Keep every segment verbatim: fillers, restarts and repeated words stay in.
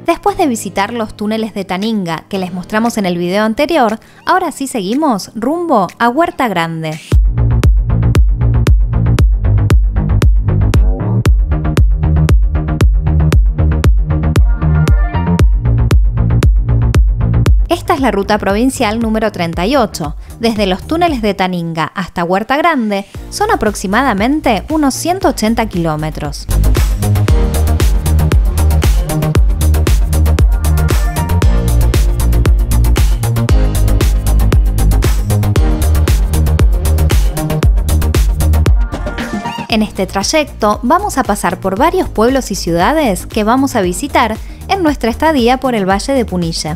Después de visitar los túneles de Taninga que les mostramos en el video anterior, ahora sí seguimos rumbo a Huerta Grande. Esta es la ruta provincial número treinta y ocho. Desde los túneles de Taninga hasta Huerta Grande son aproximadamente unos ciento ochenta kilómetros. En este trayecto vamos a pasar por varios pueblos y ciudades que vamos a visitar en nuestra estadía por el Valle de Punilla.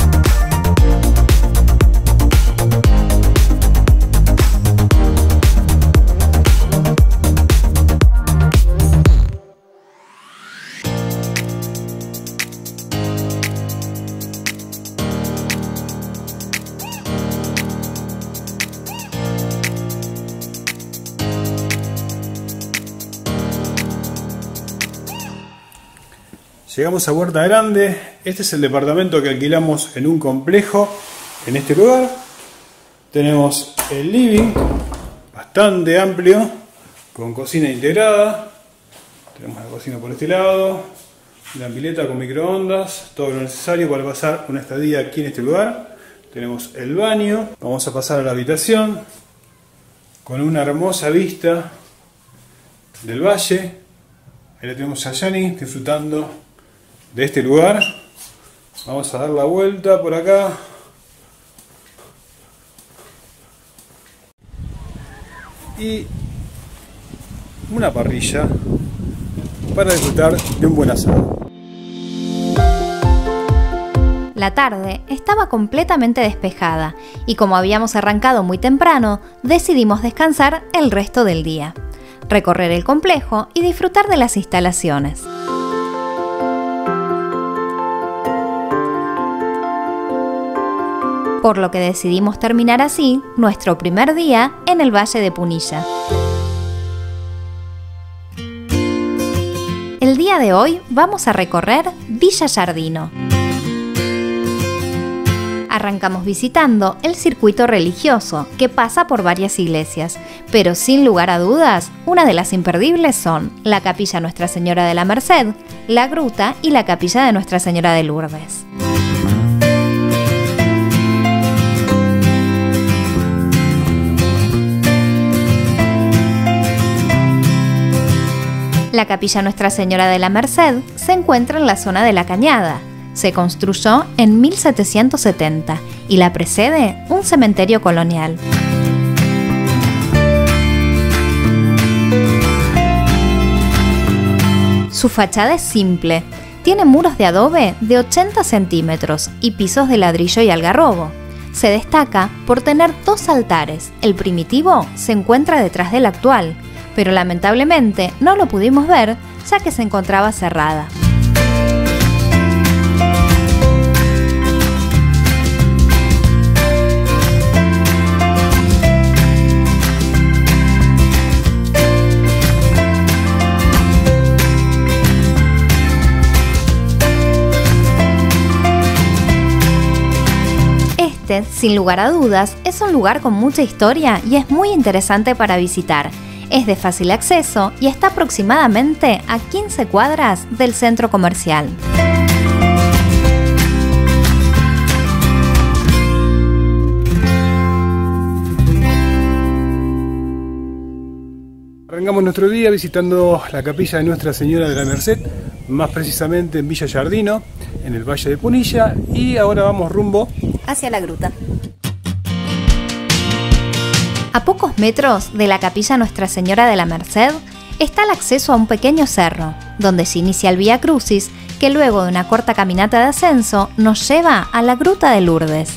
Llegamos a Huerta Grande. Este es el departamento que alquilamos en un complejo en este lugar. Tenemos el living bastante amplio con cocina integrada. Tenemos la cocina por este lado, una pileta con microondas, todo lo necesario para pasar una estadía aquí en este lugar. Tenemos el baño. Vamos a pasar a la habitación con una hermosa vista del valle. Ahí la tenemos a Yani disfrutando de este lugar. Vamos a dar la vuelta por acá. Y una parrilla para disfrutar de un buen asado. La tarde estaba completamente despejada y como habíamos arrancado muy temprano, decidimos descansar el resto del día, recorrer el complejo y disfrutar de las instalaciones. Por lo que decidimos terminar así nuestro primer día en el Valle de Punilla. El día de hoy vamos a recorrer Villa Giardino. Arrancamos visitando el circuito religioso que pasa por varias iglesias, pero sin lugar a dudas, una de las imperdibles son la Capilla Nuestra Señora de la Merced, la Gruta y la Capilla de Nuestra Señora de Lourdes. La Capilla Nuestra Señora de la Merced se encuentra en la zona de La Cañada. Se construyó en mil setecientos setenta y la precede un cementerio colonial. Su fachada es simple. Tiene muros de adobe de ochenta centímetros y pisos de ladrillo y algarrobo. Se destaca por tener dos altares. El primitivo se encuentra detrás del actual, pero lamentablemente no lo pudimos ver ya que se encontraba cerrada. Este, sin lugar a dudas, es un lugar con mucha historia y es muy interesante para visitar. Es de fácil acceso y está aproximadamente a quince cuadras del centro comercial. Arrancamos nuestro día visitando la capilla de Nuestra Señora de la Merced, más precisamente en Villa Giardino, en el Valle de Punilla, y ahora vamos rumbo hacia la gruta. A pocos metros de la Capilla Nuestra Señora de la Merced está el acceso a un pequeño cerro, donde se inicia el Vía Crucis, que luego de una corta caminata de ascenso nos lleva a la Gruta de Lourdes.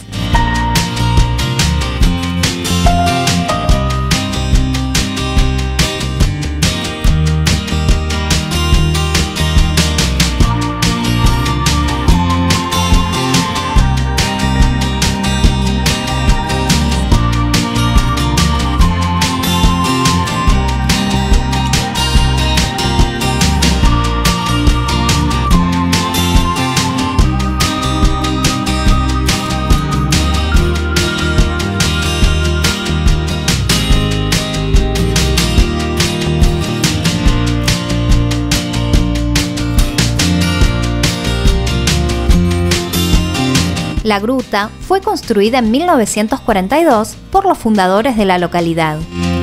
La gruta fue construida en mil novecientos cuarenta y dos por los fundadores de la localidad.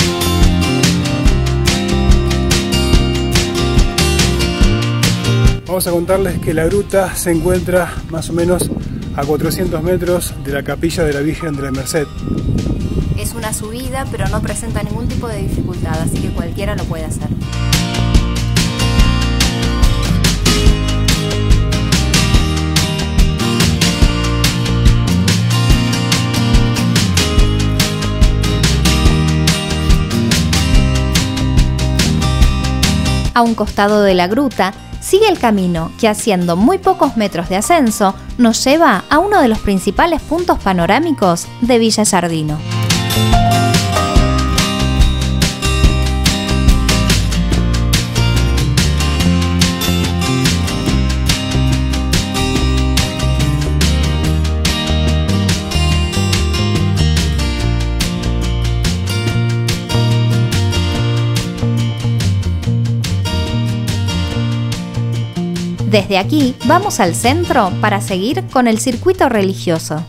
Vamos a contarles que la gruta se encuentra más o menos a cuatrocientos metros de la capilla de la Virgen de la Merced. Es una subida, pero no presenta ningún tipo de dificultad, así que cualquiera lo puede hacer. A un costado de la gruta sigue el camino que, haciendo muy pocos metros de ascenso, nos lleva a uno de los principales puntos panorámicos de Villa Giardino. Desde aquí vamos al centro para seguir con el circuito religioso.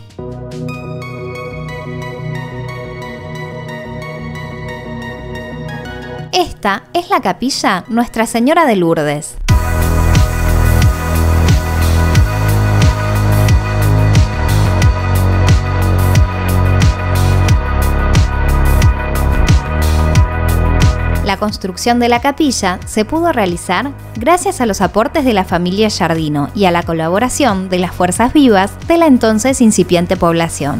Esta es la capilla Nuestra Señora de Lourdes. La construcción de la capilla se pudo realizar gracias a los aportes de la familia Giardino y a la colaboración de las fuerzas vivas de la entonces incipiente población.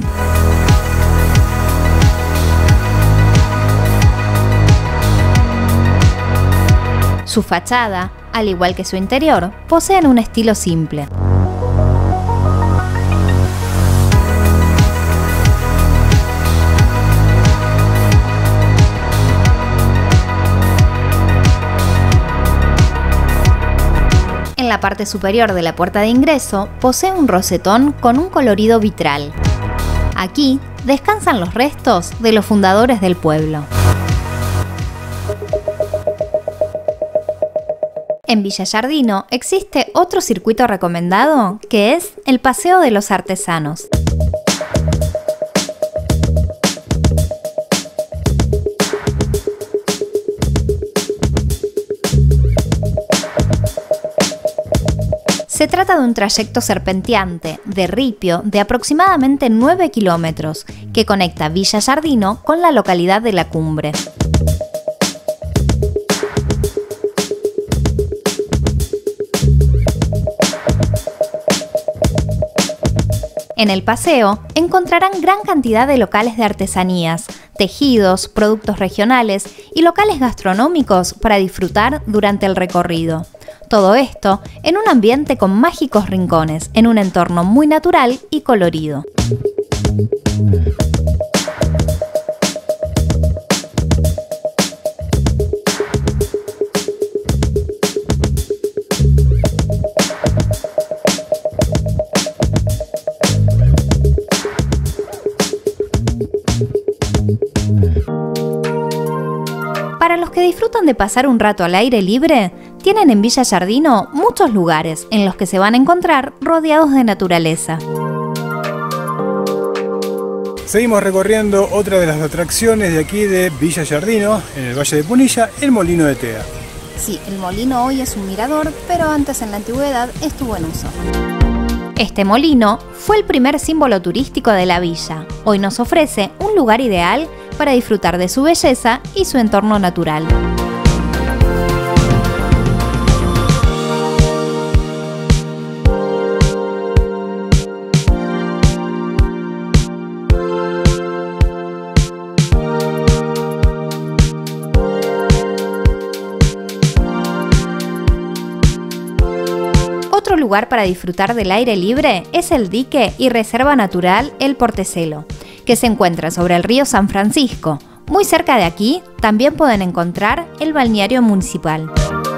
Su fachada, al igual que su interior, poseen un estilo simple. En la parte superior de la puerta de ingreso posee un rosetón con un colorido vitral. Aquí descansan los restos de los fundadores del pueblo. En Villa Giardino existe otro circuito recomendado, que es el Paseo de los Artesanos. Se trata de un trayecto serpenteante, de ripio, de aproximadamente nueve kilómetros, que conecta Villa Giardino con la localidad de La Cumbre. En el paseo encontrarán gran cantidad de locales de artesanías, tejidos, productos regionales y locales gastronómicos para disfrutar durante el recorrido. Todo esto en un ambiente con mágicos rincones, en un entorno muy natural y colorido. Para los que disfrutan de pasar un rato al aire libre, tienen en Villa Giardino muchos lugares en los que se van a encontrar rodeados de naturaleza. Seguimos recorriendo otra de las atracciones de aquí de Villa Giardino, en el Valle de Punilla, el Molino de Tea. Sí, el molino hoy es un mirador, pero antes en la antigüedad estuvo en uso. Este molino fue el primer símbolo turístico de la villa. Hoy nos ofrece un lugar ideal para disfrutar de su belleza y su entorno natural. Otro lugar para disfrutar del aire libre es el dique y reserva natural El Portecelo, que se encuentra sobre el río San Francisco. Muy cerca de aquí también pueden encontrar el balneario municipal.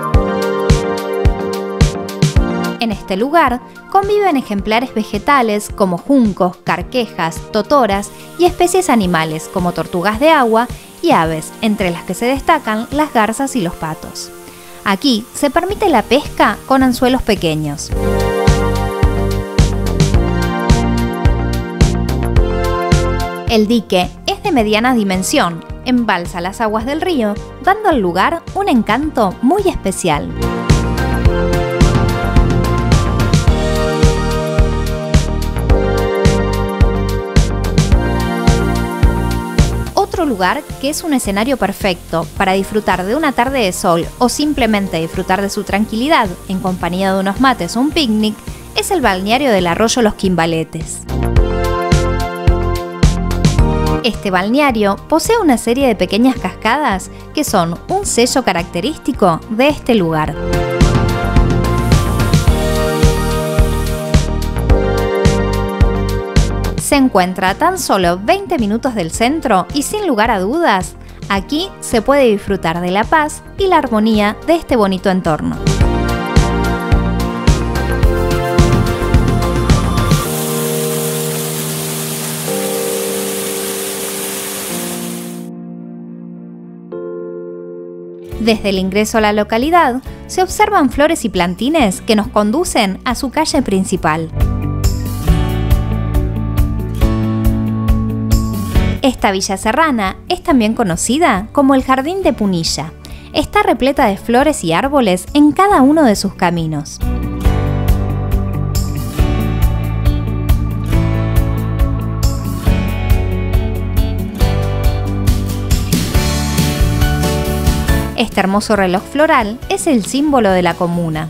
En este lugar conviven ejemplares vegetales como juncos, carquejas, totoras y especies animales como tortugas de agua y aves, entre las que se destacan las garzas y los patos. Aquí se permite la pesca con anzuelos pequeños. El dique es de mediana dimensión, embalsa las aguas del río, dando al lugar un encanto muy especial. Otro lugar que es un escenario perfecto para disfrutar de una tarde de sol o simplemente disfrutar de su tranquilidad en compañía de unos mates o un picnic es el balneario del arroyo Los Quimbaletes. Este balneario posee una serie de pequeñas cascadas que son un sello característico de este lugar. Se encuentra a tan solo veinte minutos del centro y sin lugar a dudas, aquí se puede disfrutar de la paz y la armonía de este bonito entorno. Desde el ingreso a la localidad, se observan flores y plantines que nos conducen a su calle principal. Esta villa serrana es también conocida como el Jardín de Punilla. Está repleta de flores y árboles en cada uno de sus caminos. Este hermoso reloj floral es el símbolo de la comuna.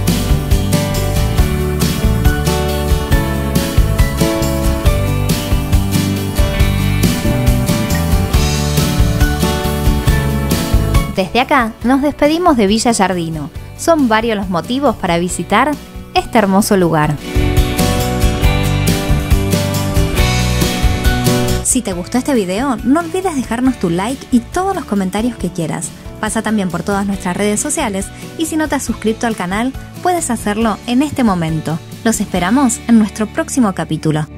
Desde acá nos despedimos de Villa Giardino. Son varios los motivos para visitar este hermoso lugar. Si te gustó este video, no olvides dejarnos tu like y todos los comentarios que quieras. Pasa también por todas nuestras redes sociales y si no te has suscrito al canal, puedes hacerlo en este momento. Los esperamos en nuestro próximo capítulo.